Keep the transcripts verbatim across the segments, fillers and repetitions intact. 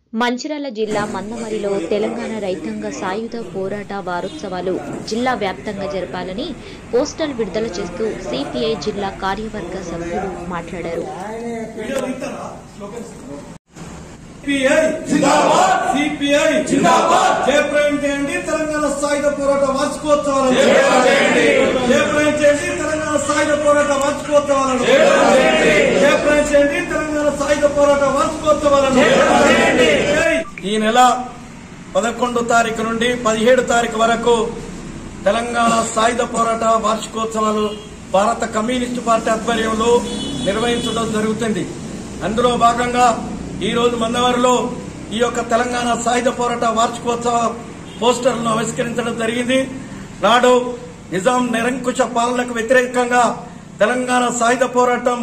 మంచిర్యాల జిల్లా మందమరిలో తెలంగాణ రైతాంగ సాయుధ పోరాట వారోత్సవాలు జిల్లా వ్యాప్తంగా జరపాలని పోస్టల్ విడుదల చేస్తూ సిపిఐ జిల్లా కార్యవర్గ సభ్యులు మాట్లాడారు. తెలంగాణ సాయుధ పోరాట వార్షికోత్సవాలను జయప్రదం చేయండి. తెలంగాణ సాయుధ పోరాట వార్షికోత్సవాలను జయప్రదం చేయండి. తెలంగాణ సాయుధ పోరాట వార్షికోత్సవాలను ఈ నెల పదకొండు తారీఖు నుండి పదిహేడు తారీఖు వరకు తెలంగాణ సాయుధ పోరాట వార్షికోత్సవాలు భారత కమ్యూనిస్టు పార్టీ ఆధ్వర్యంలో నిర్వహించడం జరుగుతుంది. అందులో భాగంగా ఈ రోజు మందమరిలో ఈ యొక్క తెలంగాణ సాయుధ పోరాట వార్షికోత్సవ పోస్టర్లను ఆవిష్కరించడం జరిగింది. నాడు నిజాం నిరంకుశ పాలనకు వ్యతిరేకంగా తెలంగాణ సాయుధ పోరాటం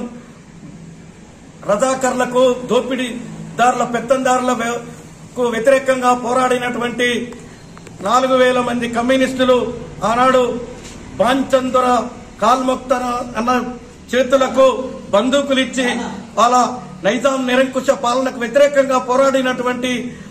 రజాకర్లకు దోపిడీదారుల పెత్తందారులకు వ్యతిరేకంగా పోరాడినటువంటి నాలుగు వేల మంది కమ్యూనిస్టులు ఆనాడు బాంచందొర కాల్ముక్త అన్న చేతులకు బందూకులిచ్చి వాళ్ళ నైజాం నిరంకుశ పాలనకు వ్యతిరేకంగా పోరాడినటువంటి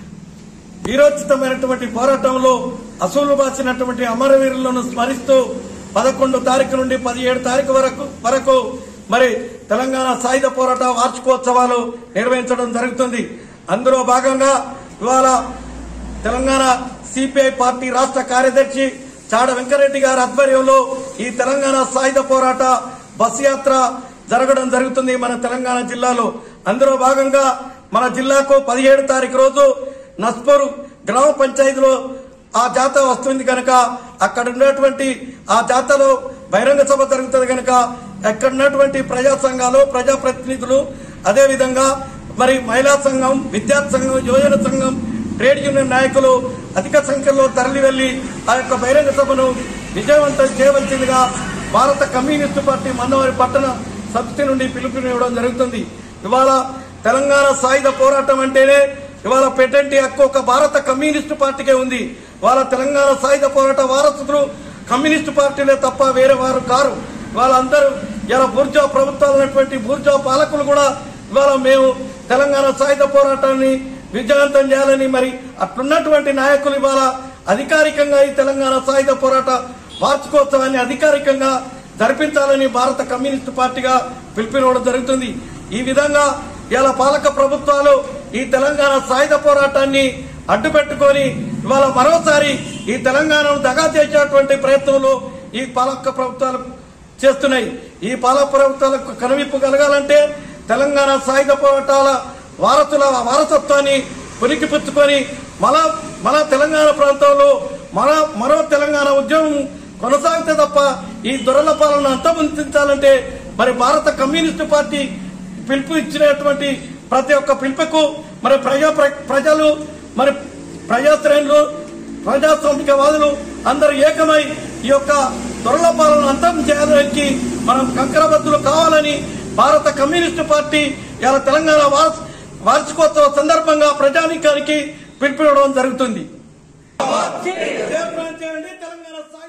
వీరోచితమైనటువంటి పోరాటంలో అసూలు బాసినటువంటి అమరవీరులను స్మరిస్తూ పదకొండు తారీఖు నుండి పదిహేడు తారీఖు వరకు వరకు మరి తెలంగాణ సాయుధ పోరాట వార్షికోత్సవాలు నిర్వహించడం జరుగుతుంది. అందులో భాగంగా ఇవాళ తెలంగాణ సిపిఐ పార్టీ రాష్ట్ర కార్యదర్శి చాడ వెంకరెడ్డి గారి ఆధ్వర్యంలో ఈ తెలంగాణ సాయుధ పోరాట బస్ యాత్ర జరగడం జరుగుతుంది మన తెలంగాణ జిల్లాలో. అందులో భాగంగా మన జిల్లాకు పదిహేడు తారీఖు రోజు నస్పూర్ గ్రామ పంచాయతీలో ఆ జాతర వస్తుంది కనుక అక్కడ ఉన్నటువంటి ఆ జాతరలో బహిరంగ సభ జరుగుతుంది కనుక అక్కడ ఉన్నటువంటి ప్రజా సంఘాలు ప్రజాప్రతినిధులు అదేవిధంగా మరి మహిళా సంఘం విద్యార్థి సంఘం యువజన సంఘం ట్రేడ్ యూనియన్ నాయకులు అధిక సంఖ్యలో తరలి వెళ్లి ఆ యొక్క బహిరంగ సభను విజయవంతం చేయవలసిందిగా భారత కమ్యూనిస్టు పార్టీ మందమరి పట్టణ సమితి నుండి పిలుపునివ్వడం జరుగుతుంది. ఇవాళ తెలంగాణ సాయుధ పోరాటం అంటేనే ఇవాళ పేటెంట్ హక్కు ఒక భారత కమ్యూనిస్టు పార్టీకే ఉంది. వాళ్ళ తెలంగాణ సాయుధ పోరాట వారసులు కమ్యూనిస్టు పార్టీలే తప్ప వేరే వారు కారు. వాళ్ళందరూ ఇలా బూర్జా ప్రభుత్వాలు ఉన్నటువంటి బూర్జా పాలకులు కూడా ఇవాళ మేము తెలంగాణ సాయుధ పోరాటాన్ని విజయవంతం చేయాలని మరి అట్లున్నటువంటి నాయకులు ఇవాళ అధికారికంగా ఈ తెలంగాణ సాయుధ పోరాట వార్షికోత్సవాన్ని అధికారికంగా జరిపించాలని భారత కమ్యూనిస్టు పార్టీగా పిలుపునివ్వడం జరుగుతుంది. ఈ విధంగా ఇలా పాలక ప్రభుత్వాలు ఈ తెలంగాణ సాయుధ పోరాటాన్ని అడ్డుపెట్టుకొని ఇవాళ మరోసారి ఈ తెలంగాణను దగా చేసేటువంటి ప్రయత్నంలో ఈ పాలక ప్రభుత్వాలు చేస్తున్నాయి. ఈ పాలక ప్రభుత్వాలకు కనువిప్పు కలగాలంటే తెలంగాణ సాయుధ పోరాటాల వారసుల వారసత్వాన్ని పురికిపుచ్చుకొని మన మన తెలంగాణ ప్రాంతంలో మన మరో తెలంగాణ ఉద్యమం కొనసాగితే తప్ప ఈ దొరల పాలన అంతమొందించాలంటే మరి భారత కమ్యూనిస్టు పార్టీ పిలుపు ఇచ్చినటువంటి ప్రతి ఒక్క పిలుపుకు మరి ప్రజా ప్రజలు మరి ప్రజాశ్రేణులు ప్రజాస్వామికవాదులు అందరూ ఏకమై ఈ యొక్క దొరల పాలన అంతం చేయడానికి మనం కంకరబద్దులు కావాలని భారత కమ్యూనిస్టు పార్టీ ఇలా తెలంగాణ వార్షికోత్సవ సందర్భంగా ప్రజానీకానికి పిలుపునివ్వడం జరుగుతుంది. తెలంగాణ